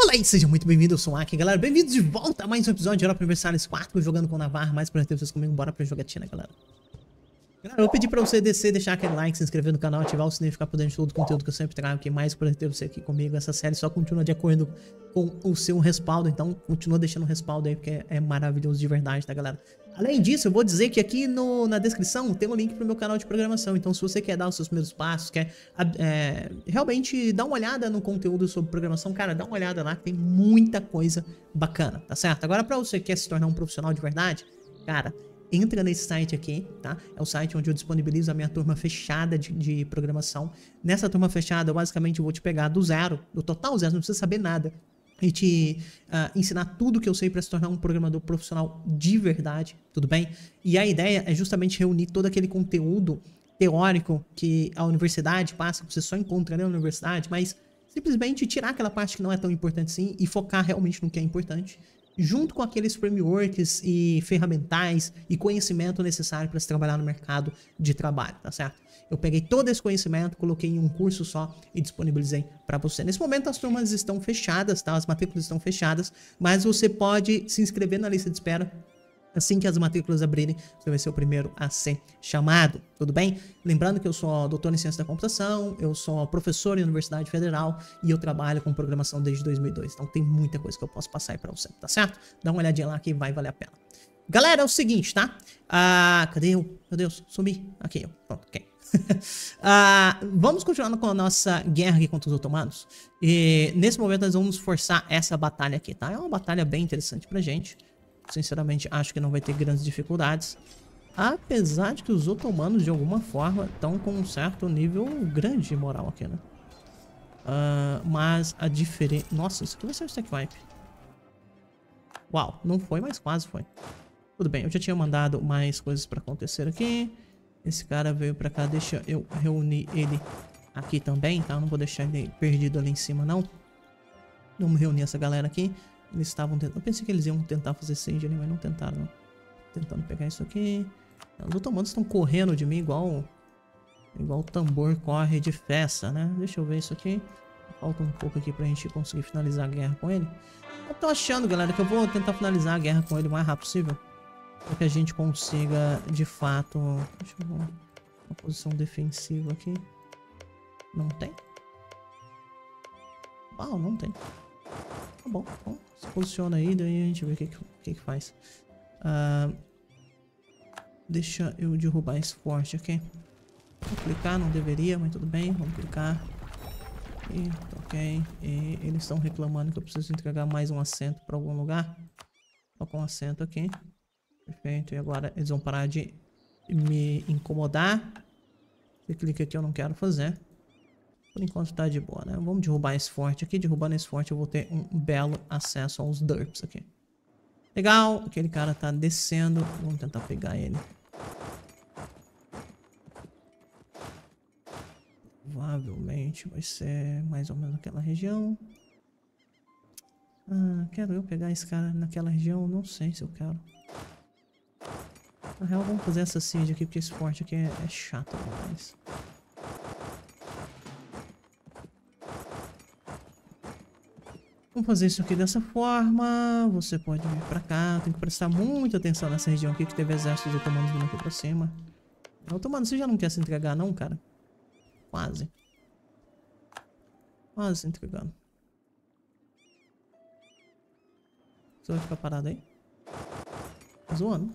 Olá e sejam muito bem-vindos, eu sou o Aki, galera. Bem-vindos de volta a mais um episódio de Hora Universalis 4, jogando com o Navarro. Mais pra ter vocês comigo, bora pra jogatina, galera. Galera, eu vou pedir pra você descer, deixar aquele like, se inscrever no canal, ativar o sininho e ficar por dentro de todo o conteúdo que eu sempre trago aqui. Mais pra ter você aqui comigo. Essa série só continua de acordo com o seu respaldo, então continua deixando o respaldo aí, porque é maravilhoso de verdade, tá, galera? Além disso, eu vou dizer que aqui na descrição tem um link pro meu canal de programação. Então, se você quer dar os seus primeiros passos, quer realmente dar uma olhada no conteúdo sobre programação, cara, dá uma olhada lá, que tem muita coisa bacana, tá certo? Agora, pra você que quer se tornar um profissional de verdade, cara, entra nesse site aqui, tá? É o site onde eu disponibilizo a minha turma fechada de programação. Nessa turma fechada, eu basicamente vou te pegar do zero, do total zero, não precisa saber nada, e te ensinar tudo que eu sei para se tornar um programador profissional de verdade, tudo bem? E a ideia é justamente reunir todo aquele conteúdo teórico que a universidade passa, que você só encontra na universidade, mas simplesmente tirar aquela parte que não é tão importante assim e focar realmente no que é importante, junto com aqueles frameworks e ferramentais e conhecimento necessário para se trabalhar no mercado de trabalho, tá certo? Eu peguei todo esse conhecimento, coloquei em um curso só e disponibilizei para você. Nesse momento as turmas estão fechadas, tá? As matrículas estão fechadas, mas você pode se inscrever na lista de espera. Assim que as matrículas abrirem, você vai ser o primeiro a ser chamado, tudo bem? Lembrando que eu sou doutor em ciência da computação, eu sou professor em Universidade Federal e eu trabalho com programação desde 2002. Então tem muita coisa que eu posso passar aí pra você, tá certo? Dá uma olhadinha lá que vai valer a pena. Galera, é o seguinte, tá? Cadê eu? Meu Deus, sumi. Aqui, ó. Pronto, ok. Vamos continuar com a nossa guerra aqui contra os otomanos. E nesse momento nós vamos forçar essa batalha aqui, tá? É uma batalha bem interessante pra gente. Sinceramente, acho que não vai ter grandes dificuldades. Apesar de que os otomanos, de alguma forma, estão com um certo nível grande de moral aqui, né? Mas a diferença... Nossa, isso aqui vai ser um stack wipe. Uau, não foi, mas quase foi. Tudo bem, eu já tinha mandado mais coisas pra acontecer aqui. Esse cara veio pra cá, deixa eu reunir ele aqui também, tá? Eu não vou deixar ele perdido ali em cima, não. Vamos reunir essa galera aqui. Eles estavam tentando... Eu pensei que eles iam tentar fazer siege ali, mas não tentaram, não. Tentando pegar isso aqui. Os otomanos estão correndo de mim igual o tambor corre de festa, né? Deixa eu ver isso aqui. Falta um pouco aqui pra gente conseguir finalizar a guerra com ele. Eu tô achando, galera, que eu vou tentar finalizar a guerra com ele o mais rápido possível. Para que a gente consiga, de fato... Deixa eu ver uma posição defensiva aqui. Não tem? Uau, não tem. Tá bom, então se posiciona aí, daí a gente vê o que faz. Deixa eu derrubar esse forte aqui. Vou clicar, não deveria, mas tudo bem, vamos clicar. E, ok. E eles estão reclamando que eu preciso entregar mais um assento para algum lugar. Coloca um assento aqui. Perfeito, e agora eles vão parar de me incomodar. Você clica aqui, eu não quero fazer. Por enquanto tá de boa, né? Vamos derrubar esse forte aqui. Derrubando esse forte eu vou ter um belo acesso aos derps aqui. Legal. Aquele cara tá descendo. Vamos tentar pegar ele. Provavelmente vai ser mais ou menos naquela região. Quero eu pegar esse cara naquela região? Não sei se eu quero. Na real, vamos fazer essa siege aqui, porque esse forte aqui é chato demais. Vamos fazer isso aqui dessa forma. Você pode vir pra cá. Tem que prestar muita atenção nessa região aqui, que teve exércitos otomanos vindo aqui pra cima. Otomano, você já não quer se entregar não, cara? Quase. Quase se entregando. Você vai ficar parado aí? Tá zoando.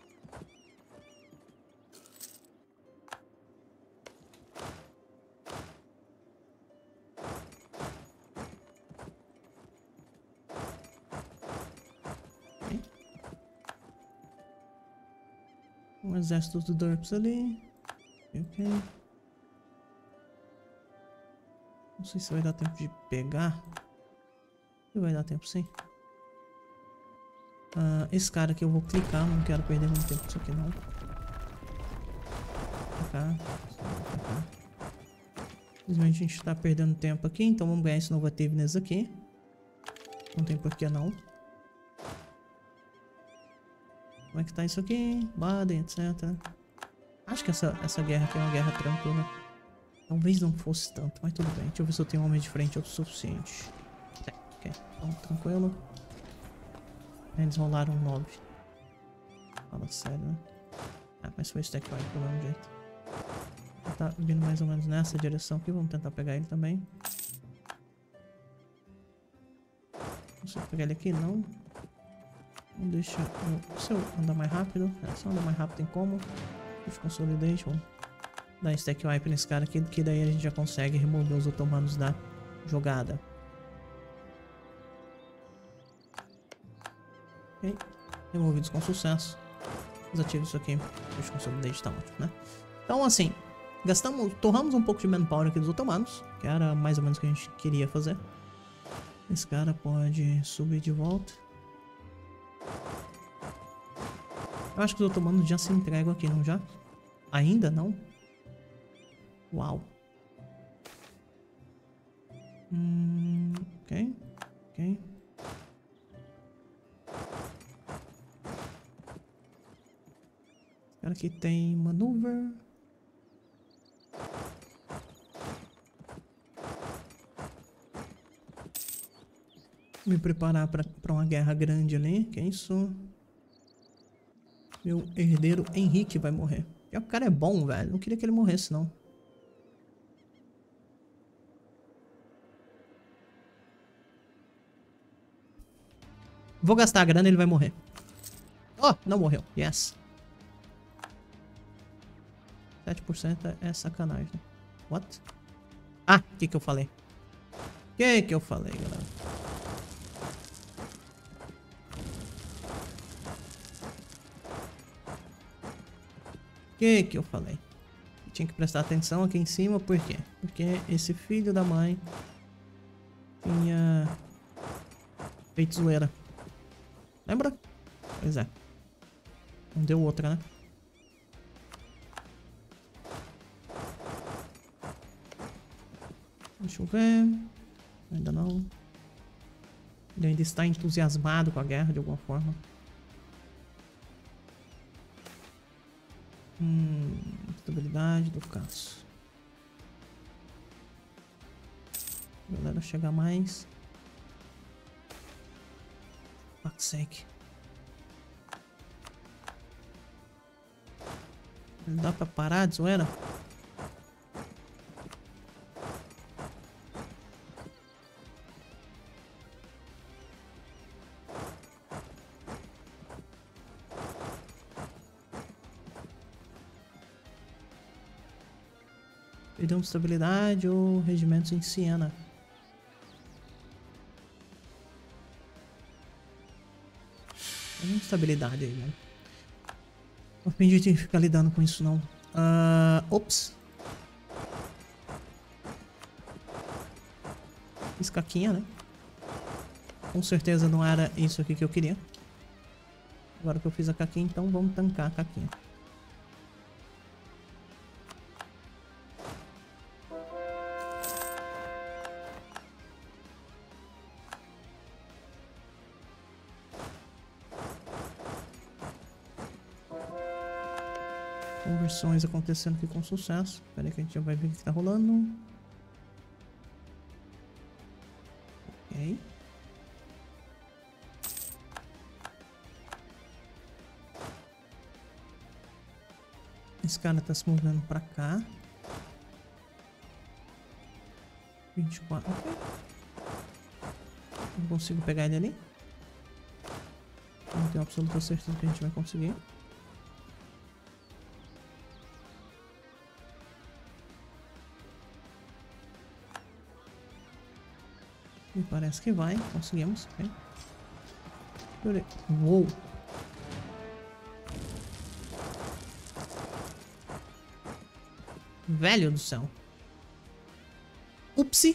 Um exército do derps ali. Ok. Não sei se vai dar tempo de pegar. Vai dar tempo sim. Esse cara aqui eu vou clicar. Não quero perder muito tempo com isso aqui não. Simplesmente a gente tá perdendo tempo aqui. Então vamos ganhar esse Novativeness aqui. Não tem porquê não. Como é que tá isso aqui? Baden, etc. Acho que essa guerra aqui é uma guerra tranquila. Talvez não fosse tanto, mas tudo bem. Deixa eu ver se eu tenho homem de frente o suficiente. Ok, então Então, tranquilo. Eles rolaram 9. Fala sério, né? Ah, mas foi stack wipe do mesmo jeito. Ele tá vindo mais ou menos nessa direção aqui. Vamos tentar pegar ele também. Consigo pegar ele aqui? Não. Não deixa eu... Se eu andar mais rápido... se eu andar mais rápido tem como. Push Consolidation. Vamos dar stack wipe nesse cara aqui. Que daí a gente já consegue remover os otomanos da jogada. Ok. Removidos com sucesso. Desativo isso aqui. Push Consolidation tá ótimo, né? Então assim... torramos um pouco de manpower aqui dos otomanos. Que era mais ou menos o que a gente queria fazer. Esse cara pode subir de volta. Eu acho que os otomanos já se entregam aqui, não já? Ainda não? Uau. Ok. Ok. Esse cara aqui tem maneuver. Me preparar pra uma guerra grande ali. Que é isso? Meu herdeiro Henrique vai morrer. O cara é bom, velho. Não queria que ele morresse, não. Vou gastar a grana e ele vai morrer. Oh, não morreu. Yes. 7% é sacanagem. What? Ah, o que eu falei? O que eu falei, galera? O que eu falei? Eu tinha que prestar atenção aqui em cima, por quê? Porque esse filho da mãe tinha feito zoeira. Lembra? Pois é. Não deu outra, né? Deixa eu ver. Ainda não. Ele ainda está entusiasmado com a guerra de alguma forma. Estabilidade do caso. Galera, chegar mais. Fuck's sake. Não dá pra parar de zoeira? Perdemos estabilidade ou regimentos em Siena? Tem estabilidade aí, velho. Não aprendi de ficar lidando com isso, não. Ops. Fiz caquinha, né? Com certeza não era isso aqui que eu queria. Agora que eu fiz a caquinha, então vamos tancar a caquinha. Conversões acontecendo aqui com sucesso. Espera aí que a gente já vai ver o que tá rolando. Ok. Esse cara tá se movendo pra cá. 24. Ok. Não consigo pegar ele ali. Não tenho absoluta certeza que a gente vai conseguir. Me parece que vai. Conseguimos. Okay. Uou. Velho do céu. Upsi.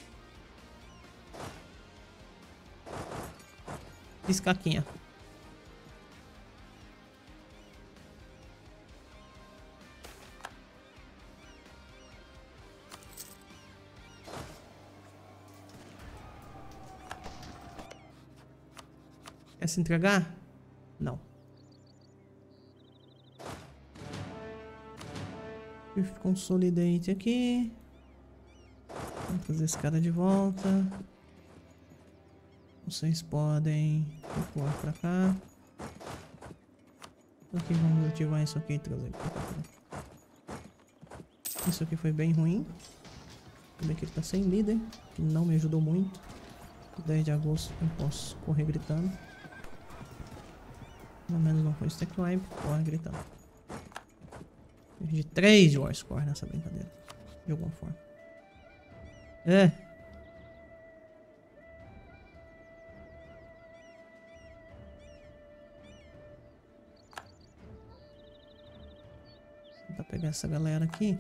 Fiz caquinha. Quer se entregar? Não. Consolidate aqui. Vamos fazer esse cara de volta. Vocês podem recuar pra cá. Aqui vamos ativar isso aqui e trazer pra cá. Isso aqui foi bem ruim. Também que ele tá sem líder, que não me ajudou muito. 10 de agosto eu posso correr gritando. Pelo menos não foi stack wipe, corre gritando. Perdi 3 de war score nessa brincadeira. De alguma forma. É. Vou tentar pegar essa galera aqui.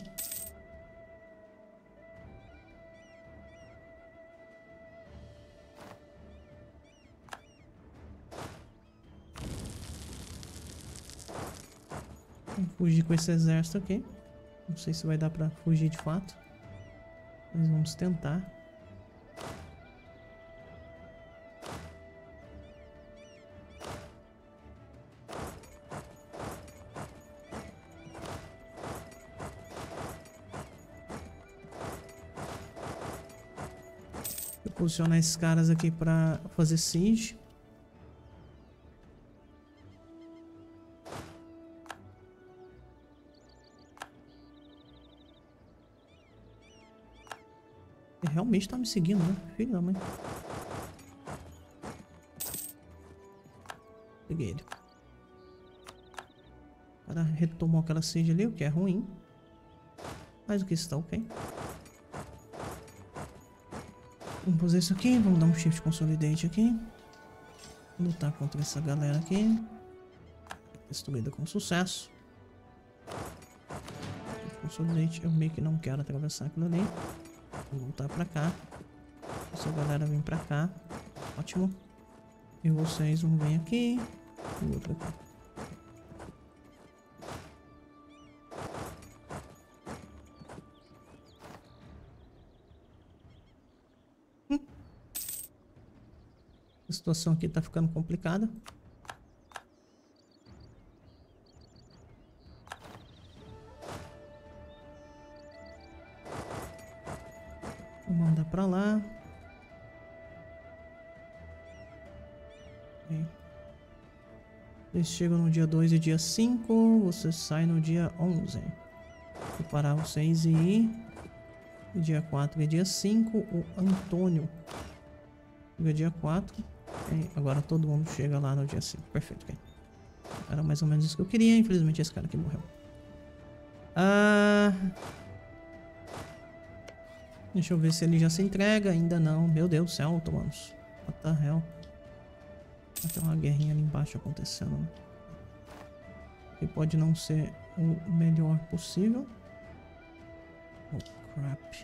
Vou fugir com esse exército aqui. Não sei se vai dar pra fugir de fato. Mas vamos tentar. Vou posicionar esses caras aqui pra fazer siege. Ele realmente tá me seguindo, né? Filho da mãe. Peguei ele. O cara retomou aquela siege ali, o que é ruim. Mas o que está ok. Vamos fazer isso aqui, vamos dar um shift consolidate aqui. Lutar contra essa galera aqui. Destruída com sucesso. Shift consolidate, eu meio que não quero atravessar aquilo ali. Vou voltar pra cá. Essa galera vem pra cá. Ótimo. E vocês vão vir aqui. E o outro aqui. A situação aqui tá ficando complicada. Vou mandar pra lá. Okay. Eles chegam no dia 2 e dia 5. Você sai no dia 11. Vou parar vocês e ir. E dia 4 e dia 5. O Antônio chega dia 4. Okay. Agora todo mundo chega lá no dia 5. Perfeito. Okay. Era mais ou menos isso que eu queria. Infelizmente esse cara aqui morreu. Deixa eu ver se ele já se entrega. Ainda não. Meu Deus do céu, otomanos. What the hell? Tem uma guerrinha ali embaixo acontecendo, né? Que pode não ser o melhor possível. Oh, crap.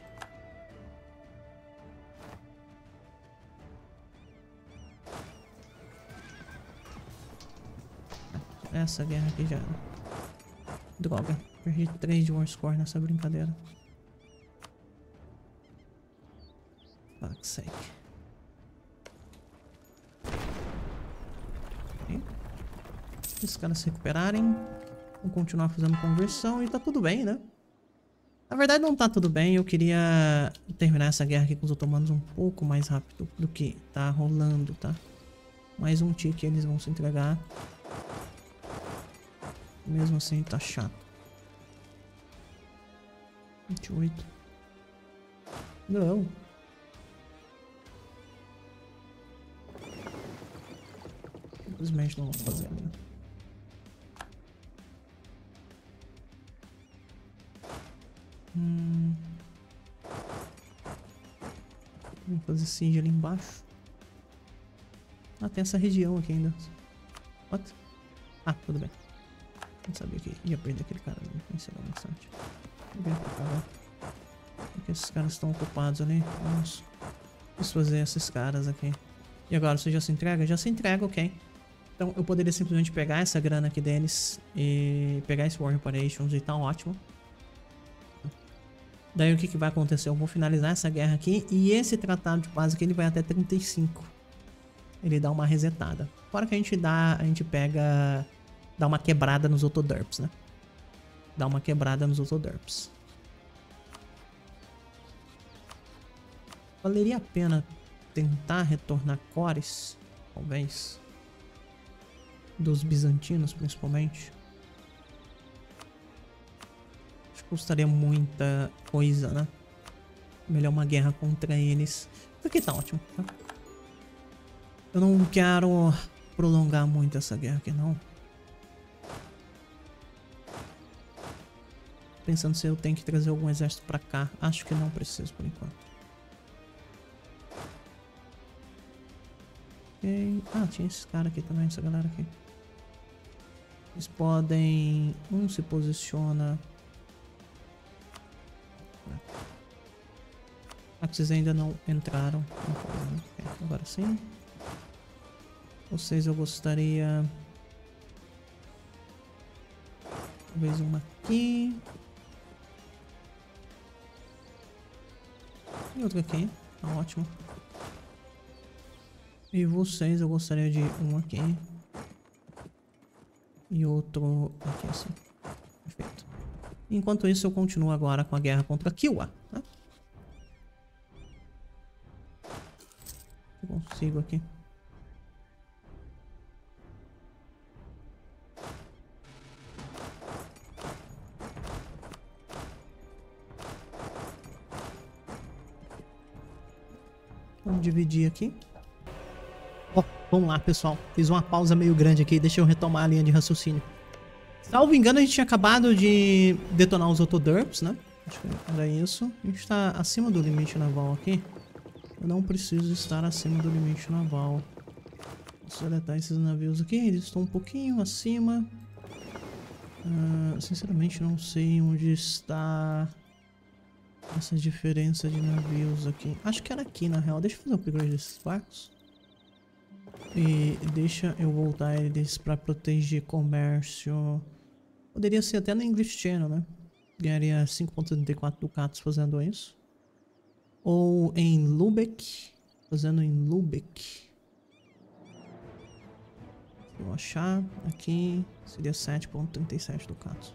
Essa guerra aqui já era. Droga. Perdi 3 de war score nessa brincadeira. Fuck's sake. Okay. Se os caras se recuperarem, vou continuar fazendo conversão e tá tudo bem, né? Na verdade não tá tudo bem, eu queria terminar essa guerra aqui com os otomanos um pouco mais rápido do que tá rolando, tá? Mais um tique eles vão se entregar. Mesmo assim tá chato. 28. Não. Simplesmente não vou fazer ainda. Vamos fazer siege ali embaixo. Ah, tem essa região aqui ainda. What? Ah, tudo bem. Não sabia que ia perder aquele cara ali. Pensei no instante. Vem pra cá, vai. Porque esses caras estão ocupados ali. Vamos fazer esses caras aqui. E agora, você já se entrega? Já se entrega, ok. Então eu poderia simplesmente pegar essa grana aqui deles e pegar esse War Reparations e tá ótimo. Daí o que vai acontecer? Eu vou finalizar essa guerra aqui e esse tratado de paz aqui ele vai até 35. Ele dá uma resetada. Fora que a gente pega, dá uma quebrada nos Autoderps, né? Dá uma quebrada nos Autoderps. Valeria a pena tentar retornar cores, talvez. Dos bizantinos, principalmente. Acho que custaria muita coisa, né? Melhor uma guerra contra eles. Aqui tá ótimo, tá? Eu não quero prolongar muito essa guerra aqui, não. Pensando se eu tenho que trazer algum exército pra cá. Acho que não preciso por enquanto. Ok. Ah, tinha esses caras aqui também, essa galera aqui. Eles podem... Um se posiciona... Ah, vocês ainda não entraram. Okay, agora sim. Vocês eu gostaria... Talvez uma aqui. E outra aqui. Tá ótimo. E vocês eu gostaria de um aqui. E outro aqui assim. Perfeito. Enquanto isso eu continuo agora com a guerra contra Kiwa, né? Eu consigo aqui. Vamos dividir aqui. Ó, vamos lá, pessoal. Fiz uma pausa meio grande aqui. Deixa eu retomar a linha de raciocínio. Salvo engano, a gente tinha acabado de detonar os Autoderps, né? Acho que era isso. A gente tá acima do limite naval aqui. Eu não preciso estar acima do limite naval. Posso deletar esses navios aqui. Eles estão um pouquinho acima. Sinceramente, não sei onde está essa diferença de navios aqui. Acho que era aqui, na real. Deixa eu fazer um upgrade desses barcos. E deixa eu voltar eles para proteger comércio. Poderia ser até no English Channel, né? Ganharia 5.34 ducatos fazendo isso. Ou em Lübeck. Fazendo em Lübeck. Vou achar aqui. Seria 7.37 ducatos.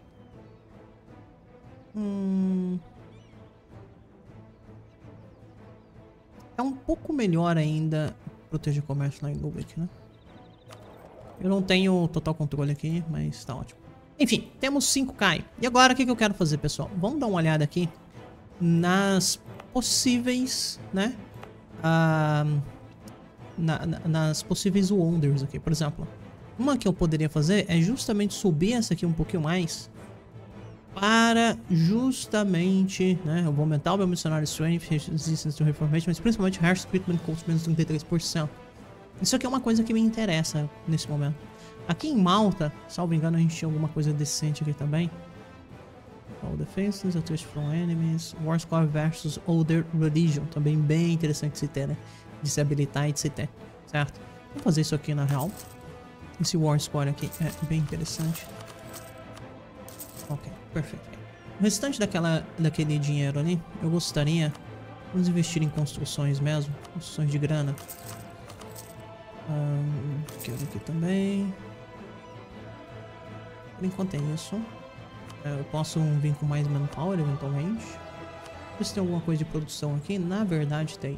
É um pouco melhor ainda proteger comércio lá em Lübeck, né? Eu não tenho total controle aqui, mas tá ótimo. Enfim, temos 5K. E agora o que eu quero fazer, pessoal? Vamos dar uma olhada aqui nas possíveis, né? Nas possíveis wonders aqui. Por exemplo, uma que eu poderia fazer é justamente subir essa aqui um pouquinho mais. Para justamente, né? Eu vou aumentar o meu missionário strength, resistance to reformation, mas principalmente harsh treatment cost menos 33%. Isso aqui é uma coisa que me interessa nesse momento. Aqui em Malta, salvo engano, a gente tinha alguma coisa decente aqui também. All defenses, attrition from enemies, war score versus older religion, também bem interessante de se ter, né? De se habilitar e de se ter, certo? Vamos fazer isso aqui na real. Esse war score aqui é bem interessante. Ok, perfeito. O restante daquele dinheiro ali, eu gostaria... Vamos investir em construções mesmo. Construções de grana. Quero aqui também. Por enquanto é isso. Eu posso vir com mais manpower eventualmente. Ver se tem alguma coisa de produção aqui. Na verdade tem.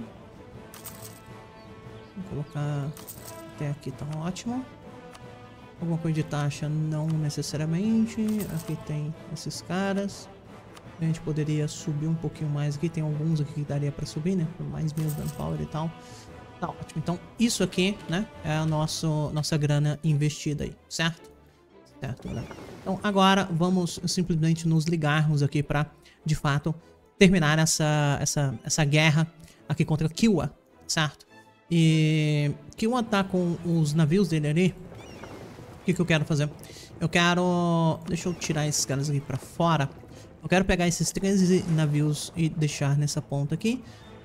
Vou colocar até aqui, tá ótimo. Alguma coisa de taxa não necessariamente. Aqui tem esses caras. A gente poderia subir um pouquinho mais aqui. Tem alguns aqui que daria pra subir, né? Por mais menos manpower e tal. Tá ótimo. Então isso aqui, né? É a nossa grana investida aí, certo? Certo, galera. Então agora vamos simplesmente nos ligarmos aqui pra, de fato, terminar essa guerra aqui contra Kiwa, certo? E Kiwa tá com os navios dele ali. O que eu quero fazer? Eu quero... Deixa eu tirar esses caras aqui pra fora. Eu quero pegar esses 13 navios e deixar nessa ponta aqui.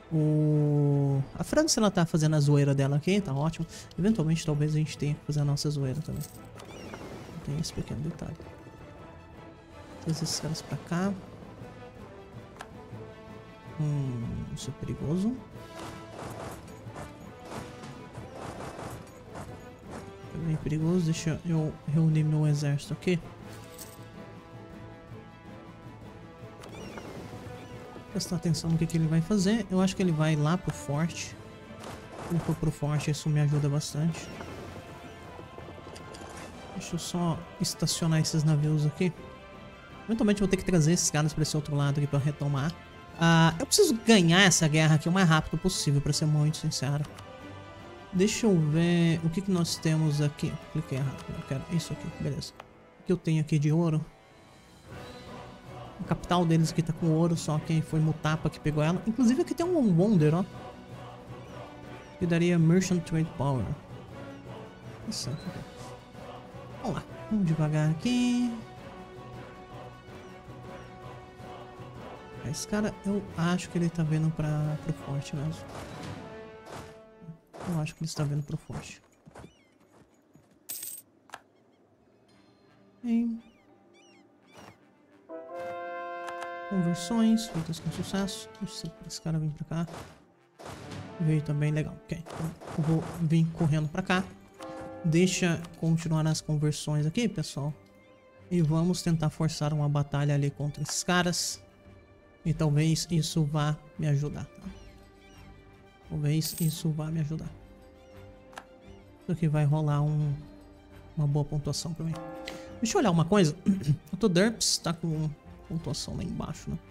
A França, ela tá fazendo a zoeira dela aqui, tá ótimo. Eventualmente, talvez a gente tenha que fazer a nossa zoeira também. Tem esse pequeno detalhe. Trazer esses caras pra cá. Isso é perigoso. É bem perigoso. Deixa eu reunir meu exército aqui. Prestar atenção no que ele vai fazer. Eu acho que ele vai lá pro forte. Se ele for pro forte, isso me ajuda bastante. Deixa eu só estacionar esses navios aqui. Eventualmente vou ter que trazer esses caras pra esse outro lado aqui pra retomar. Eu preciso ganhar essa guerra aqui o mais rápido possível, pra ser muito sincero. Deixa eu ver o que nós temos aqui. Cliquei errado, eu quero isso aqui, beleza. O que eu tenho aqui de ouro? A capital deles aqui tá com ouro, só quem foi Mutapa que pegou ela. Inclusive aqui tem um Wonder, ó. Que daria Merchant Trade Power. Isso aqui. Vamos lá, vamos devagar aqui. Esse cara, eu acho que ele tá vindo pro forte mesmo. Eu acho que ele está vindo pro forte. Bem. Conversões feitas com sucesso. Deixa esse cara vir pra cá. Veio também, legal. Ok, eu vou vir correndo pra cá. Deixa continuar as conversões aqui, pessoal. E vamos tentar forçar uma batalha ali contra esses caras. E talvez isso vá me ajudar, tá? Talvez isso vá me ajudar. Isso aqui vai rolar uma boa pontuação pra mim. Deixa eu olhar uma coisa. O Toderps tá com pontuação lá embaixo, né?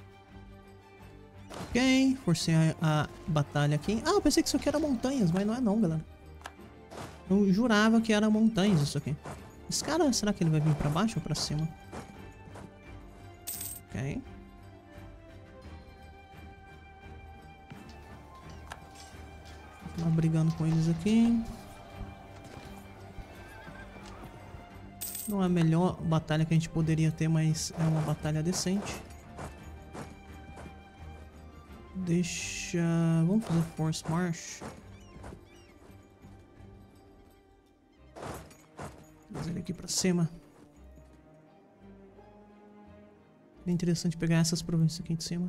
Ok, forcei a batalha aqui. Ah, eu pensei que isso aqui era montanhas, mas não é não, galera. Eu jurava que era montanhas isso aqui. Esse cara, será que ele vai vir pra baixo ou pra cima? Ok. Tô brigando com eles aqui. Não é a melhor batalha que a gente poderia ter, mas é uma batalha decente. Deixa... Vamos fazer Force March. Trazer ele aqui pra cima. É interessante pegar essas províncias aqui de cima.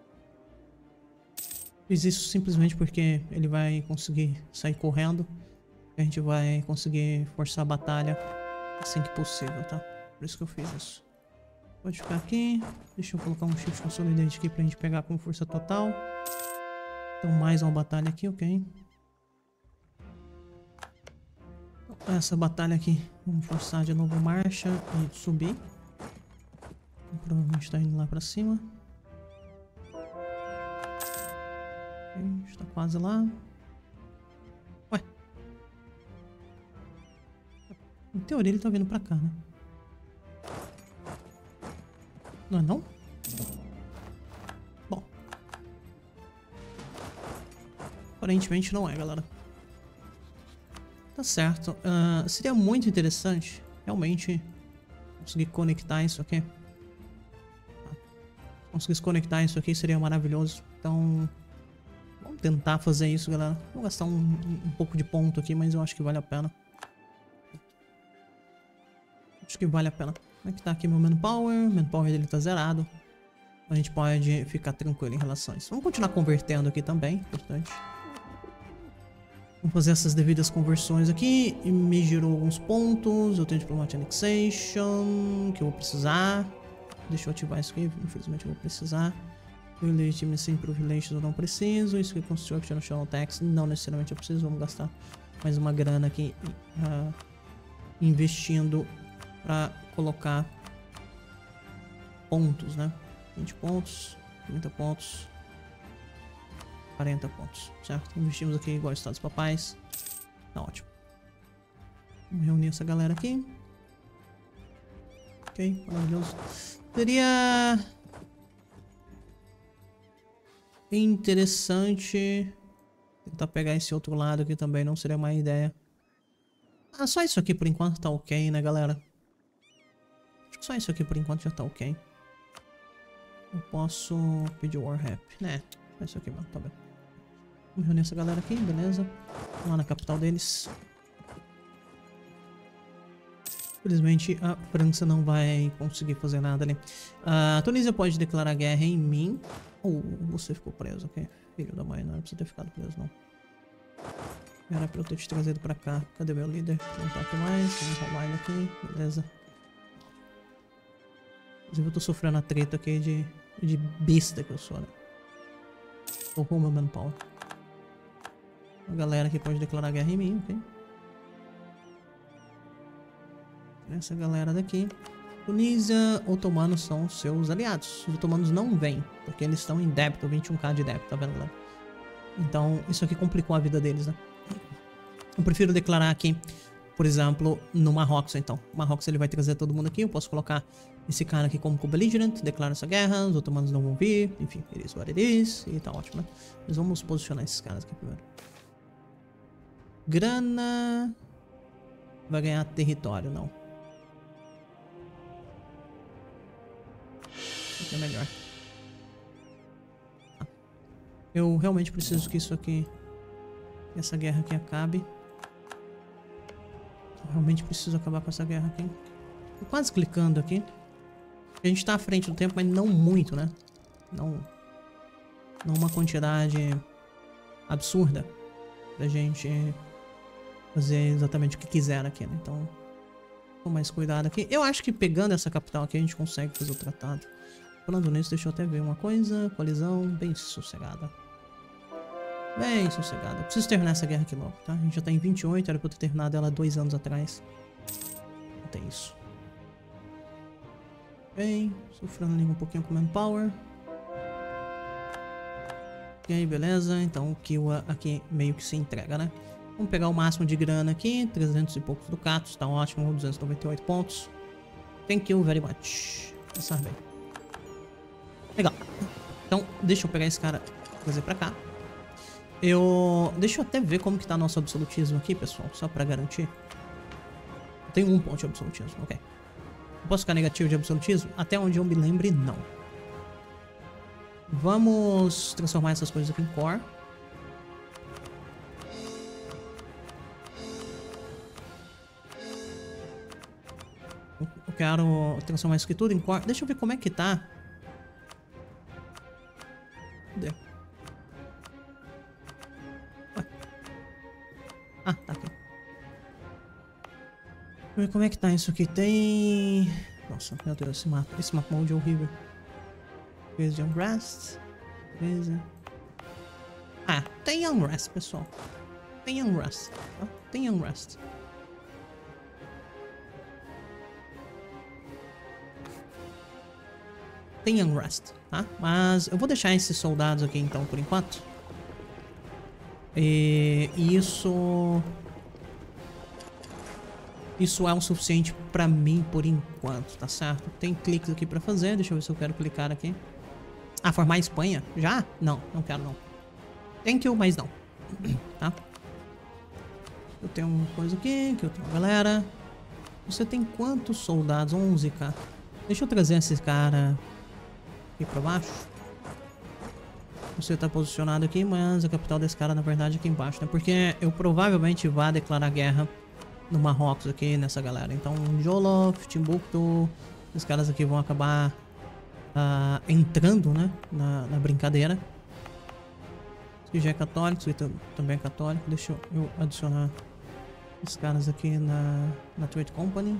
Fiz isso simplesmente porque ele vai conseguir sair correndo. A gente vai conseguir forçar a batalha assim que possível, tá? Por isso que eu fiz isso. Pode ficar aqui. Deixa eu colocar um Shift Consolidate aqui pra gente pegar com força total. Então mais uma batalha aqui, ok. Então, essa batalha aqui, vamos forçar de novo marcha e subir. Provavelmente tá indo lá pra cima. Está quase lá. Ué. Em teoria ele tá vindo pra cá, né? Não é não? Bom. Aparentemente não é, galera. Tá certo. Seria muito interessante realmente conseguir conectar isso aqui. Se conseguisse conectar isso aqui seria maravilhoso. Então... vamos tentar fazer isso, galera. Vou gastar um pouco de ponto aqui, mas eu acho que vale a pena. Acho que vale a pena. Como é que tá aqui meu manpower? O manpower dele tá zerado. A gente pode ficar tranquilo em relação a isso. Vamos continuar convertendo aqui também, importante. Vamos fazer essas devidas conversões aqui. E me gerou alguns pontos. Eu tenho Diplomatic Annexation, que eu vou precisar. Deixa eu ativar isso aqui, infelizmente eu vou precisar. Legitimacy Privileges eu não preciso. Isso aqui, Construction National Tax, não necessariamente eu preciso. Vamos gastar mais uma grana aqui investindo para colocar pontos, né? 20 pontos, 30 pontos, 40 pontos, certo? Investimos aqui igual Estados Papais. Tá ótimo. Vamos reunir essa galera aqui. Ok, maravilhoso. Seria interessante tentar pegar esse outro lado aqui também, não seria má ideia. Só isso aqui por enquanto tá ok, né, galera? Acho que só isso aqui por enquanto já tá ok. Eu posso pedir War Rap, né? Só isso aqui, mano, tá bem. Vamos reunir essa galera aqui, beleza? Vamos lá na capital deles. Infelizmente a França não vai conseguir fazer nada ali. A Tunísia pode declarar guerra em mim. Ou você ficou preso, ok? Filho da mãe, não era pra você ter ficado preso, não. Era pra eu ter te trazido pra cá. Cadê meu líder? Não tá aqui mais. Vamos roubar ele aqui, beleza. Inclusive eu tô sofrendo a treta aqui de besta que eu sou, né? Tô com o meu manpower. A galera que pode declarar guerra em mim, ok? Essa galera daqui. Tunísia, otomanos são seus aliados. Os otomanos não vêm, porque eles estão em débito, 21k de débito, tá vendo, galera? Então, isso aqui complicou a vida deles, né? Eu prefiro declarar aqui, por exemplo, no Marrocos, então. O Marrocos, ele vai trazer todo mundo aqui. Eu posso colocar esse cara aqui como co-belligerent, declara essa guerra, os otomanos não vão vir, enfim, it is what it is, e tá ótimo, né? Mas vamos posicionar esses caras aqui primeiro. Grana... Vai ganhar território, não. Isso aqui é melhor. Eu realmente preciso que isso aqui... Essa guerra aqui acabe. Eu realmente preciso acabar com essa guerra aqui. Tô quase clicando aqui. A gente tá à frente do tempo, mas não muito, né? Não uma quantidade absurda da gente fazer exatamente o que quiser aqui, né? Então, com mais cuidado aqui. Eu acho que pegando essa capital aqui a gente consegue fazer o tratado. Falando nisso, deixa eu até ver uma coisa. Coalizão bem sossegada. Bem sossegada. Eu preciso terminar essa guerra aqui logo, tá? A gente já tá em 28, era pra eu ter terminado ela 2 anos atrás. Não tem isso. Bem, sofrendo ali um pouquinho com manpower. E aí, beleza. Então o Kiwa aqui meio que se entrega, né? Vamos pegar o máximo de grana aqui. 300 e poucos ducatos, tá ótimo. 298 pontos. Thank you very much. Passar bem. Legal. Então, deixa eu pegar esse cara e trazer pra cá. Deixa eu até ver como que tá nosso absolutismo aqui, pessoal. Só pra garantir. Eu tenho 1 ponto de absolutismo, ok. Eu posso ficar negativo de absolutismo? Até onde eu me lembre, não. Vamos transformar essas coisas aqui em core. Eu quero transformar isso aqui tudo em core. Deixa eu ver como é que tá. Cadê? Ah, tá aqui. Deixa eu ver como é que tá isso aqui. Tem... Nossa, meu Deus, esse map mode é horrível. Base de Unrest. Beleza. Ah, tem Unrest, pessoal. Tem Unrest. Tá? Tem Unrest. Tem Unrest, tá? Mas eu vou deixar esses soldados aqui então por enquanto. E isso é o suficiente pra mim por enquanto, tá certo? Tem cliques aqui pra fazer, deixa eu ver se eu quero clicar aqui. Ah, formar a Espanha? Já? Não, não quero não. Thank you, mas não. Tá? Eu tenho uma coisa aqui, que eu tenho uma galera. Você tem quantos soldados? 11k. Deixa eu trazer esse cara aqui pra baixo. Você tá posicionado aqui, mas a capital desse cara na verdade é aqui embaixo, né? Porque eu provavelmente vá declarar guerra no Marrocos aqui nessa galera. Então, Jolof, Timbuktu, esses caras aqui vão acabar entrando, né, na brincadeira. Esse já é católico, esse também é católico. Deixa eu adicionar esses caras aqui na Trade Company.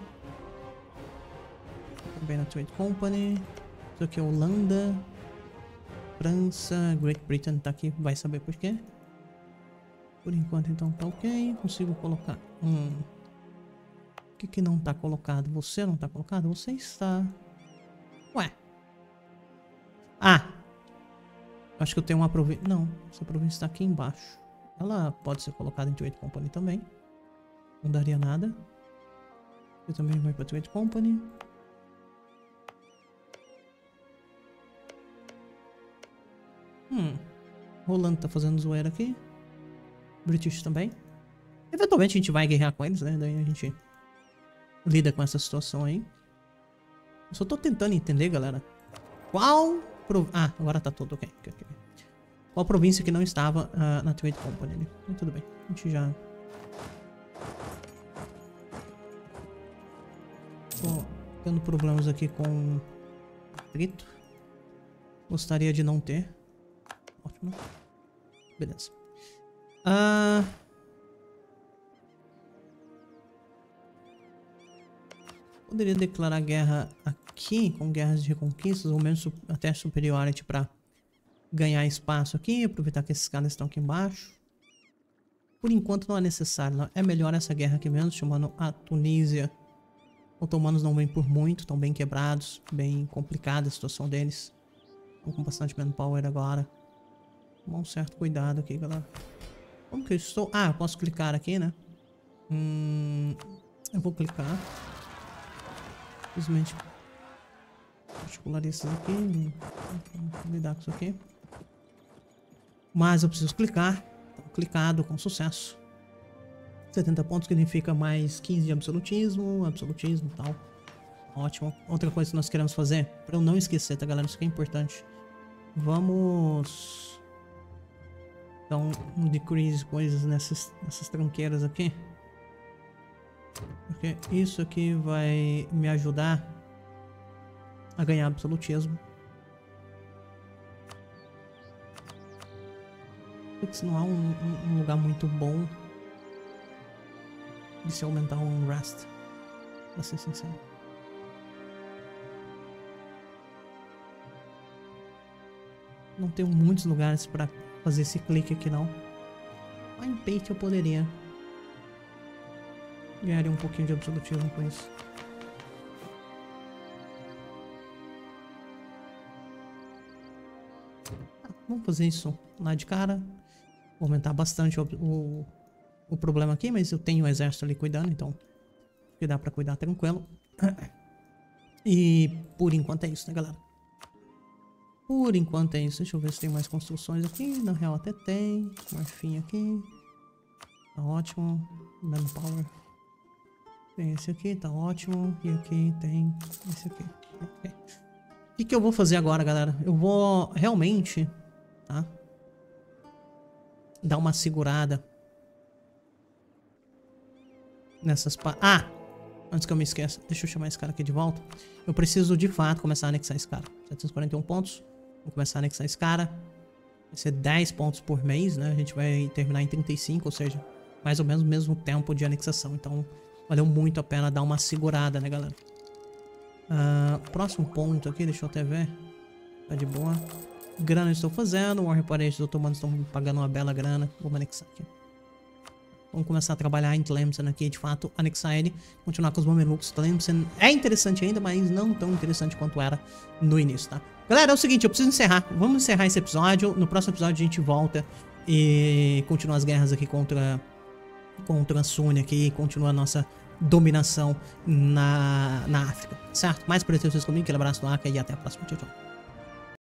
Também na Trade Company. Isso aqui é Holanda, França, Great Britain tá aqui, vai saber por quê. Por enquanto então tá ok. Consigo colocar O que não tá colocado? Você não tá colocado? Você está... Ué. Ah! Acho que eu tenho uma província... Não, essa província está aqui embaixo. Ela pode ser colocada em Trade Company também. Não daria nada. Eu também vou para Trade Company. Rolando tá fazendo zoeira aqui. British também. Eventualmente a gente vai guerrear com eles, né? Daí a gente lida com essa situação aí. Eu só tô tentando entender, galera. Qual... Ah, agora tá tudo ok. Qual província que não estava na Trade Company ali? Mas tudo bem. A gente já... Tô tendo problemas aqui com atrito. Gostaria de não ter. Ótimo. Beleza. Poderia declarar guerra aqui, com guerras de reconquistas, ou menos até superiority para ganhar espaço aqui, aproveitar que esses caras estão aqui embaixo. por enquanto não é necessário. Não. É melhor essa guerra aqui mesmo, chamando a Tunísia. Otomanos não vêm por muito, estão bem quebrados, bem complicada a situação deles. Estão com bastante manpower agora. Tomar um certo cuidado aqui, galera. Como que eu estou? Ah, eu posso clicar aqui, né? Eu vou clicar. Simplesmente particular esses aqui. Vou lidar com isso aqui. Mas eu preciso clicar. Então, clicado com sucesso. 70 pontos significa mais 15 de absolutismo e tal. Ótimo. Outra coisa que nós queremos fazer, para eu não esquecer, tá, galera? Isso aqui é importante. Vamos dar um decrease coisas nessas tranqueiras aqui. Porque isso aqui vai me ajudar a ganhar absolutismo. Porque não há um lugar muito bom de se aumentar um Rust, pra ser sincero. Não tenho muitos lugares pra fazer esse clique aqui não. Mas em Pate eu poderia. Ganharia um pouquinho de absolutismo com isso. Vamos fazer isso lá de cara. Vou aumentar bastante o problema aqui, mas eu tenho o exército ali cuidando, então que dá pra cuidar tranquilo. E por enquanto é isso, né, galera? Por enquanto é isso. Deixa eu ver se tem mais construções aqui. Na real até tem. Marfim aqui. Tá ótimo. Manpower. Tem esse aqui, tá ótimo. E aqui tem esse aqui. Okay. O que eu vou fazer agora, galera? Eu vou realmente, tá, dar uma segurada nessas antes que eu me esqueça, deixa eu chamar esse cara aqui de volta. Eu preciso de fato começar a anexar esse cara. 741 pontos. Vou começar a anexar esse cara. Vai ser 10 pontos por mês, né? A gente vai terminar em 35, ou seja, mais ou menos o mesmo tempo de anexação. Então, valeu muito a pena dar uma segurada, né, galera? Próximo ponto aqui, deixa eu até ver. Tá de boa. Grana eu estou fazendo. War Reparation, os otomanos estão pagando uma bela grana. Vamos anexar aqui. Vamos começar a trabalhar em Tlemcen aqui, de fato, anexar ele, continuar com os Mamelucos. Tlemcen é interessante ainda, mas não tão interessante quanto era no início, tá? Galera, é o seguinte, eu preciso encerrar. Vamos encerrar esse episódio. No próximo episódio a gente volta e continua as guerras aqui contra a Sune aqui, continua a nossa dominação na África, certo? Mais por ter vocês comigo, aquele abraço do Aka e até a próxima. Tchau, tchau.